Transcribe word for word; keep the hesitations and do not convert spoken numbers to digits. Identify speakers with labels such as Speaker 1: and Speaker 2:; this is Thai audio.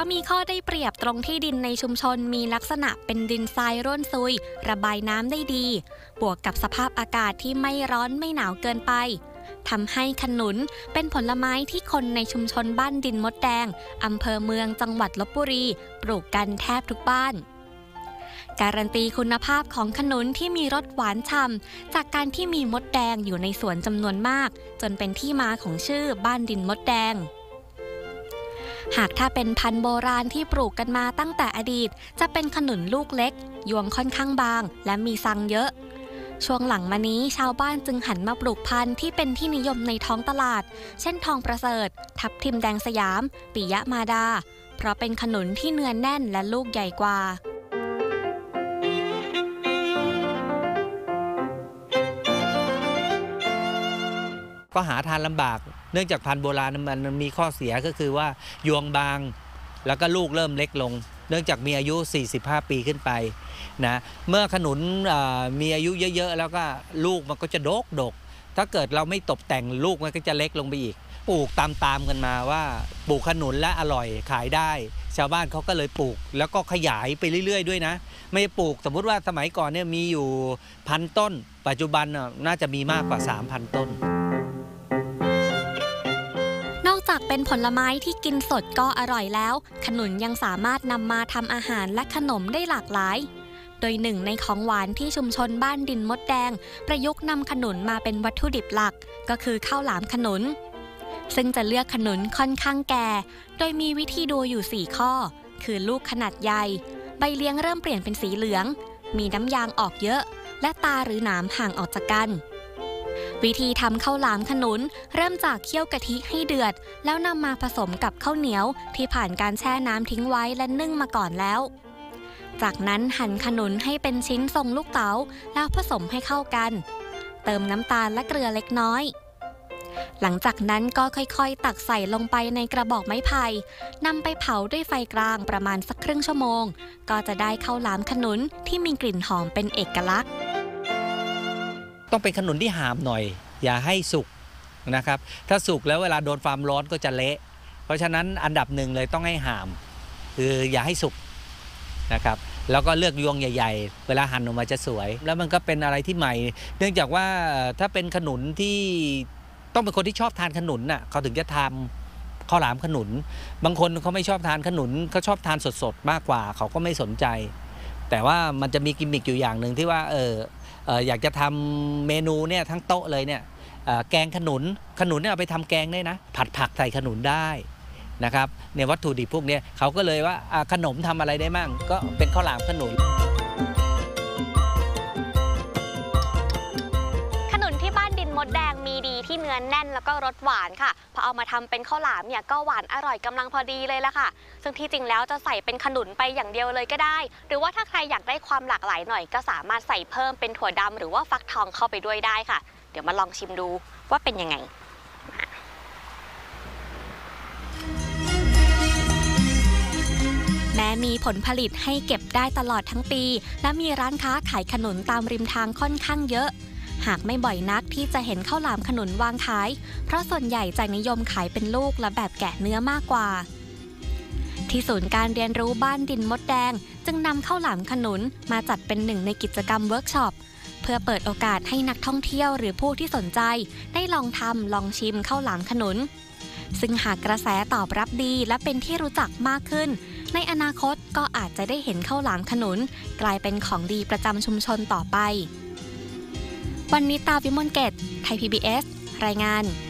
Speaker 1: มีข้อได้เปรียบตรงที่ดินในชุมชนมีลักษณะเป็นดินทรายร่วนซุยระบายน้ำได้ดีบวกกับสภาพอากาศที่ไม่ร้อนไม่หนาวเกินไปทำให้ขนุนเป็นผลไม้ที่คนในชุมชนบ้านดินมดแดงอำเภอเมืองจังหวัดลพบุรีปลูกกันแทบทุกบ้านการันตีคุณภาพของขนุนที่มีรสหวานฉ่ำจากการที่มีมดแดงอยู่ในสวนจำนวนมากจนเป็นที่มาของชื่อบ้านดินมดแดงหากถ้าเป็นพันธุ์โบราณที่ปลูกกันมาตั้งแต่อดีตจะเป็นขนุนลูกเล็กยวงค่อนข้างบางและมีซังเยอะช่วงหลังมานี้ชาวบ้านจึงหันมาปลูกพันธุ์ที่เป็นที่นิยมในท้องตลาดเช่นทองประเสริฐทับทิมแดงสยามปิยะมาดาเพราะเป็นขนุนที่เนื้อแน่นและลูกใหญ่กว่า
Speaker 2: ก็หาทานลำบากเนื่องจากพันธุ์โบราณมันมีข้อเสียก็คือว่ายวงบางแล้วก็ลูกเริ่มเล็กลงเนื่องจากมีอายุสี่สิบห้าปีขึ้นไปนะเมื่อขนุนมีอายุเยอะๆแล้วก็ลูกมันก็จะดกดกถ้าเกิดเราไม่ตบแต่งลูกมันก็จะเล็กลงไปอีกปลูกตามๆกันมาว่าปลูกขนุนและอร่อยขายได้ชาวบ้านเขาก็เลยปลูกแล้วก็ขยายไปเรื่อยๆด้วยนะไม่ปลูกสมมุติว่าสมัยก่อนเนี่ยมีอยู่พันต้นปัจจุบันน่าจะมีมากกว่า สามพัน ต้น
Speaker 1: นอกจากเป็นผลไม้ที่กินสดก็อร่อยแล้วขนุนยังสามารถนำมาทำอาหารและขนมได้หลากหลายโดยหนึ่งในของหวานที่ชุมชนบ้านดินมดแดงประยุกต์นำขนุนมาเป็นวัตถุดิบหลักก็คือข้าวหลามขนุนซึ่งจะเลือกขนุนค่อนข้างแก่โดยมีวิธีดูอยู่สี่ข้อคือลูกขนาดใหญ่ใบเลี้ยงเริ่มเปลี่ยนเป็นสีเหลืองมีน้ำยางออกเยอะและตาหรือหนามห่างออกจากกันวิธีทำข้าวหลามขนุนเริ่มจากเคี่ยวกะทิให้เดือดแล้วนำมาผสมกับข้าวเหนียวที่ผ่านการแช่น้ำทิ้งไว้และนึ่งมาก่อนแล้วจากนั้นหั่นขนุนให้เป็นชิ้นทรงลูกเต๋าแล้วผสมให้เข้ากันเติมน้ำตาลและเกลือเล็กน้อยหลังจากนั้นก็ค่อยๆตักใส่ลงไปในกระบอกไม้ไผ่นำไปเผาด้วยไฟกลางประมาณสักครึ่งชั่วโมงก็จะได้ข้าวหลามขนุนที่มีกลิ่นหอมเป็นเอกลักษณ์
Speaker 2: ต้องเป็นขนุนที่หามหน่อยอย่าให้สุกนะครับถ้าสุกแล้วเวลาโดนความร้อนก็จะเละเพราะฉะนั้นอันดับหนึ่งเลยต้องให้หามคืออย่าให้สุกนะครับแล้วก็เลือกยวงใหญ่ๆเวลาหั่นออกมาจะสวยแล้วมันก็เป็นอะไรที่ใหม่เนื่องจากว่าถ้าเป็นขนุนที่ต้องเป็นคนที่ชอบทานขนุนน่ะเขาถึงจะทำข้าวหลามขนุนบางคนเขาไม่ชอบทานขนุนเขาชอบทานสดๆมากกว่าเขาก็ไม่สนใจแต่ว่ามันจะมีกิมมิคอยู่อย่างหนึ่งที่ว่าเอออยากจะทำเมนูเนี่ยทั้งโต๊ะเลยเนี่ยแกงขนุนขนุนเนี่ยเอาไปทำแกงได้นะผัดผักใส่ขนุนได้นะครับในวัตถุดิบพวกนี้เขาก็เลยว่าขนมทำอะไรได้มั่งก็เป็นข้าวหลามขนุน
Speaker 1: ขนุนที่บ้านดินมดแดงมีดีที่เนื้อแน่นแล้วก็รสหวานค่ะพอเอามาทำเป็นข้าวหลามเนี่ยก็หวานอร่อยกำลังพอดีเลยละค่ะซึ่งที่จริงแล้วจะใส่เป็นขนุนไปอย่างเดียวเลยก็ได้หรือว่าถ้าใครอยากได้ความหลากหลายหน่อยก็สามารถใส่เพิ่มเป็นถั่วดำหรือว่าฟักทองเข้าไปด้วยได้ค่ะเดี๋ยวมาลองชิมดูว่าเป็นยังไงแม้มีผลผลิตให้เก็บได้ตลอดทั้งปีและมีร้านค้าขายขนุนตามริมทางค่อนข้างเยอะหากไม่บ่อยนักที่จะเห็นข้าวหลามขนุนวางขายเพราะส่วนใหญ่จะนิยมขายเป็นลูกและแบบแกะเนื้อมากกว่าที่ศูนย์การเรียนรู้บ้านดินมดแดงจึงนำข้าวหลามขนุนมาจัดเป็นหนึ่งในกิจกรรมเวิร์กช็อปเพื่อเปิดโอกาสให้นักท่องเที่ยวหรือผู้ที่สนใจได้ลองทำลองชิมข้าวหลามขนุนซึ่งหากกระแสตอบรับดีและเป็นที่รู้จักมากขึ้นในอนาคตก็อาจจะได้เห็นข้าวหลามขนุนกลายเป็นของดีประจำชุมชนต่อไปวันนี้ตาวิมลเกตไทย พี บี เอส รายงาน